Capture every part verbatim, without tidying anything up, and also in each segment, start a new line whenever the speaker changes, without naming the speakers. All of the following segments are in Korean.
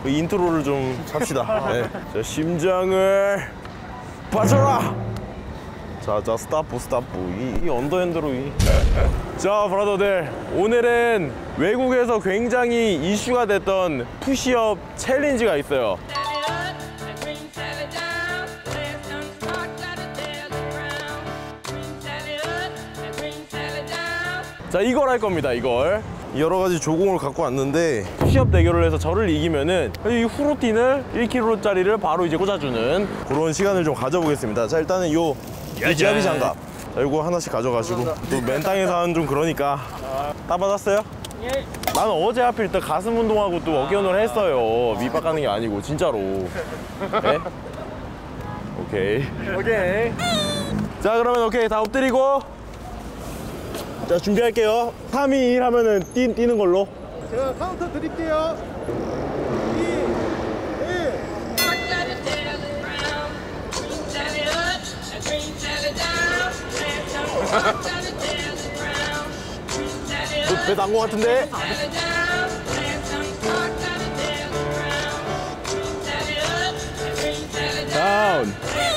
인트로를 좀 합시다. 네. 자, 심장을 빠져라. 자, 자, 스타프, 스타프. 이, 이 언더핸드로 이. 자, 브라더들, 오늘은 외국에서 굉장히 이슈가 됐던 푸시업 챌린지가 있어요. 자, 이걸 할 겁니다. 이걸 여러 가지 조공을 갖고 왔는데 푸시업 대결을 해서 저를 이기면은 이 후루틴을 일 킬로그램짜리를 바로 이제 꽂아주는 그런 시간을 좀 가져보겠습니다. 자, 일단은 요 이지아비 장갑, 자, 이거 하나씩 가져가시고 또 맨땅에서 하는 좀 그러니까 다 받았어요? 예. 나는 어제 하필 또 가슴 운동하고 또 어깨 운동을 했어요. 밑밥 가는 게 아니고 진짜로. 네? 오케이. 오케이. 자, 그러면 오케이 다 엎드리고. 자, 준비할게요. 삼, 이, 일 하면은 뛰, 뛰는 걸로.
제가 카운터 드릴게요. 이, 일.
너 배 난 거 같은데? 다운.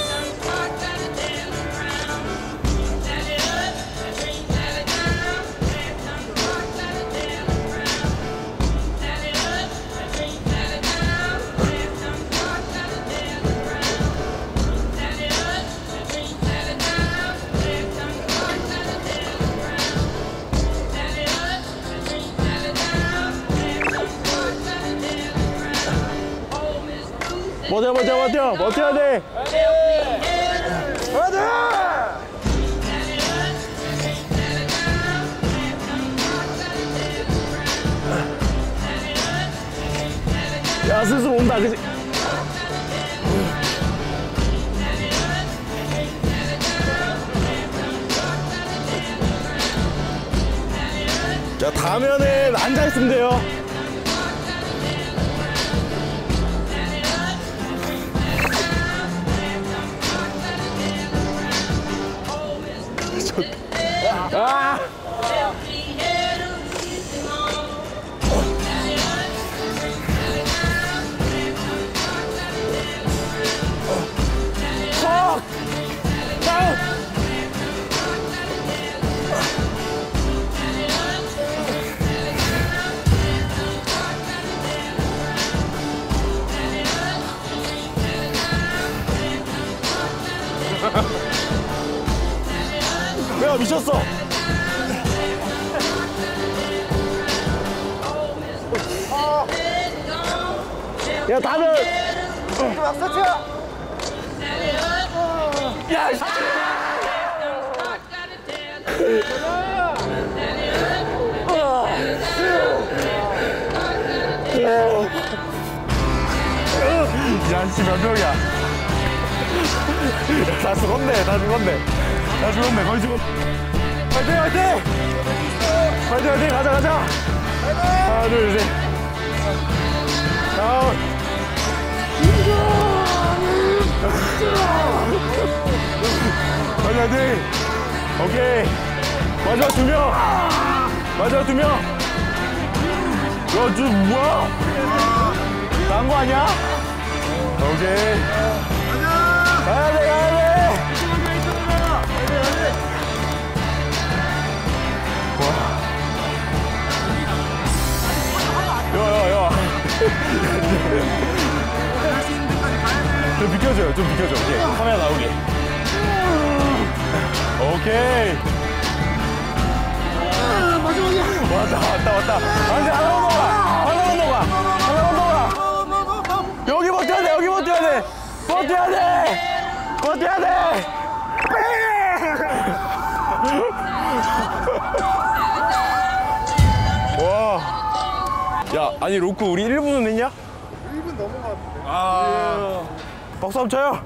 버텨, 버텨, 버텨! 버텨야 돼! 버텨! 야, 슬슬 온다, 그치? 자, 다음에는 앉아있으면 돼요. 아! 어! 다운! 야, 미쳤어! 야, 다들!
박사치야!
야, 씨! 야, 씨, 몇 명이야? 다 죽었네, 다 죽었네. 다 죽었네, 거의 죽었네. 화이팅, 화이팅! 화이팅, 화이팅, 가자, 가자! 하나, 둘, 셋. 다운! 화이팅, 화이팅! 오케이. 마지막 두 명! 마지막 두 명! 야, 저 뭐야? 난 거 아니야? 오케이. 가야 돼, 가야 돼! 야야야. 좀 비켜줘요, 좀 비켜줘. 오케이. 카메라 나오게. 오케이.
아, 마지막이야.
왔다, 왔다, 왔다. 안돼, 하나 건너가. 하나 건너가. 하나 건너가. 여기 버텨야 돼, 여기 버텨야 돼. 버텨야 돼. 버텨야 돼. 와. 야, 아니 로크 우리 일 분은 했냐?
일 분 넘은 것 같은데.
아. 박수 한번 쳐요.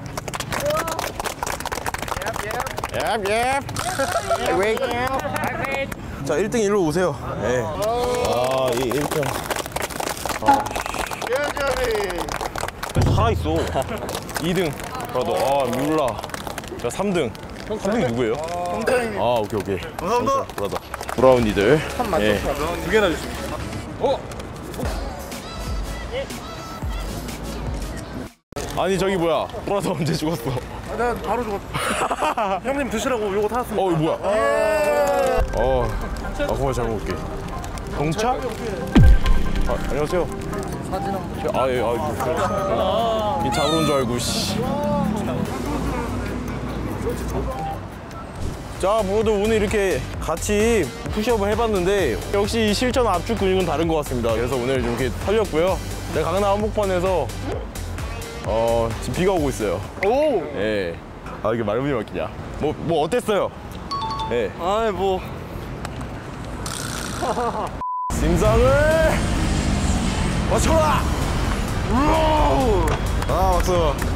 예, 예. 자, 일 등 일로 오세요. 네. 아, 이 일 등. 아. 살아있어. 이 등. 브라더. 아, 뮬라. 자, 삼 등. 삼 등이 누구예요?
형사님.
아, 오케이, 오케이.
감사합니다.
브라더. 브라운이들.
한 맞췄어.
예.
두 개나 주십니다. 어?
아니 저기 뭐야 보라도 언제 죽었어?
아, 난 바로 죽었어. 형님 드시라고 요거 타왔습니다.
어 이거 뭐야? 어, 아 고마워 잘 먹을게. 동차? 아, 안녕하세요.
사진 한 번.
아, 예, 아, 이 잡으러 온 줄 알고, 씨. 자, 모두 오늘 이렇게 같이 푸시업을 해봤는데, 역시 이 실전 압축 근육은 다른 것 같습니다. 그래서 오늘 좀 이렇게 털렸고요. 네, 강남 한복판에서, 어, 지금 비가 오고 있어요.
오.
예. 아, 이게 말문이 막히냐. 뭐, 뭐, 어땠어요? 예.
아이 뭐.
심상을 맞춰라! 아, 박수.